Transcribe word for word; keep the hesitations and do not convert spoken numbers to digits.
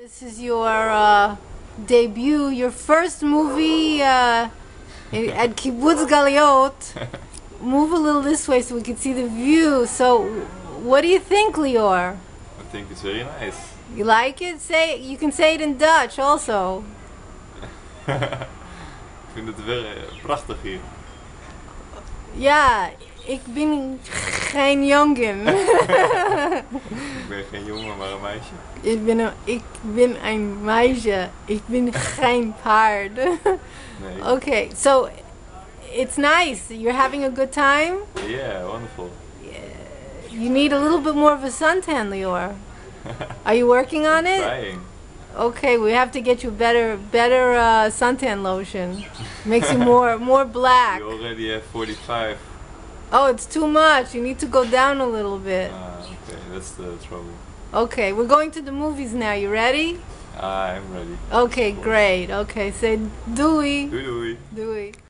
This is your uh, debut, your first movie uh, at Kibbutz Galiot. Move a little this way so we can see the view. So, what do you think, Lior? I think it's very nice. You like it? Say you can say it in Dutch also. Ik vind het weer prachtig hier. Ja, ik ben geen jongen. Ik ben geen jongen, maar een meisje. Ik ben een, ik ben een meisje. Ik ben geen paard. Nee. Okay, so it's nice. You're having a good time? Yeah, wonderful. You need a little bit more of a suntan, Lior. Are you working on it? Trying. Okay, we have to get you better, better uh, suntan lotion. Makes you more, more black. You already have forty-five. Oh, it's too much. You need to go down a little bit. Ah, okay, that's the trouble. Okay, we're going to the movies now. You ready? Ah, I'm ready. Okay, great. Okay, say doei. Doei doei. Doei.